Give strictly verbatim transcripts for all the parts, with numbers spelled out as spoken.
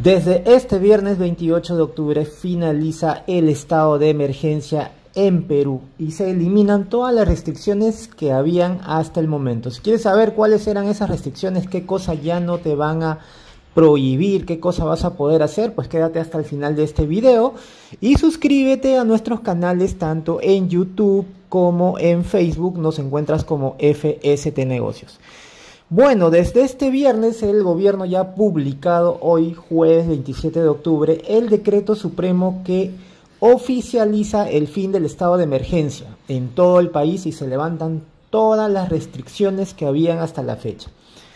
Desde este viernes veintiocho de octubre finaliza el estado de emergencia en Perú y se eliminan todas las restricciones que habían hasta el momento. Si quieres saber cuáles eran esas restricciones, qué cosas ya no te van a prohibir, qué cosa vas a poder hacer, pues quédate hasta el final de este video y suscríbete a nuestros canales tanto en YouTube como en Facebook. Nos encuentras como F S T Negocios. Bueno, desde este viernes el gobierno ya ha publicado hoy, jueves veintisiete de octubre, el decreto supremo que oficializa el fin del estado de emergencia en todo el país y se levantan todas las restricciones que habían hasta la fecha.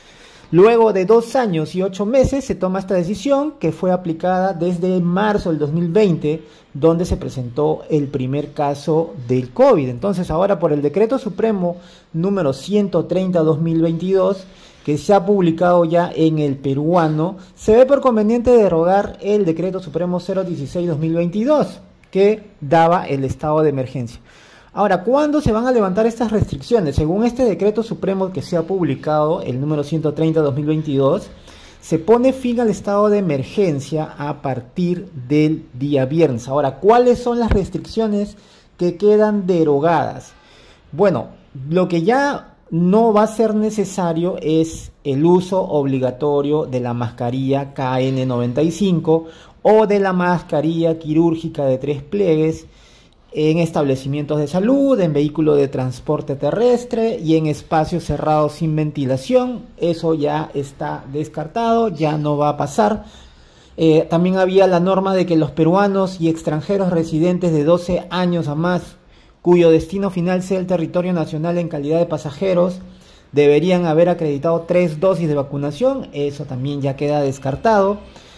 Luego de dos años y ocho meses se toma esta decisión que fue aplicada desde marzo del dos mil veinte, donde se presentó el primer caso del COVID. Entonces ahora por el decreto supremo número ciento treinta barra dos mil veintidós, que se ha publicado ya en el peruano, se ve por conveniente derogar el decreto supremo cero dieciséis barra dos mil veintidós, que daba el estado de emergencia. Ahora, ¿cuándo se van a levantar estas restricciones? Según este decreto supremo que se ha publicado, el número ciento treinta barra dos mil veintidós, se pone fin al estado de emergencia a partir del día viernes. Ahora, ¿cuáles son las restricciones que quedan derogadas? Bueno, lo que ya no va a ser necesario es el uso obligatorio de la mascarilla K N noventa y cinco o de la mascarilla quirúrgica de tres pliegues en establecimientos de salud, en vehículos de transporte terrestre y en espacios cerrados sin ventilación. Eso ya está descartado, ya no va a pasar. Eh, también había la norma de que los peruanos y extranjeros residentes de doce años a más, cuyo destino final sea el territorio nacional en calidad de pasajeros, deberían haber acreditado tres dosis de vacunación. Eso también ya queda descartado.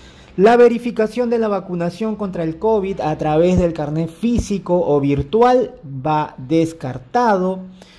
La verificación de la vacunación contra el COVID a través del carnet físico o virtual va descartado.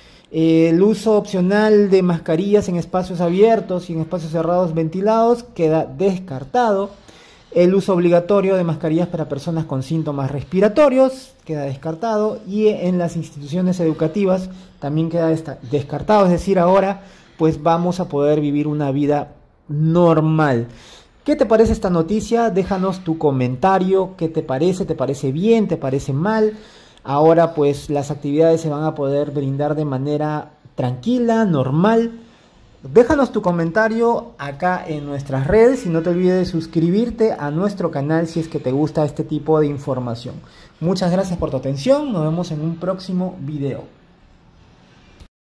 El uso opcional de mascarillas en espacios abiertos y en espacios cerrados ventilados queda descartado. El uso obligatorio de mascarillas para personas con síntomas respiratorios queda descartado. Y en las instituciones educativas también queda descartado. Es decir, ahora pues vamos a poder vivir una vida normal. ¿Qué te parece esta noticia? Déjanos tu comentario. ¿Qué te parece? ¿Te parece bien? ¿Te parece mal? Ahora pues las actividades se van a poder brindar de manera tranquila, normal. Déjanos tu comentario acá en nuestras redes y no te olvides de suscribirte a nuestro canal si es que te gusta este tipo de información. Muchas gracias por tu atención. Nos vemos en un próximo video.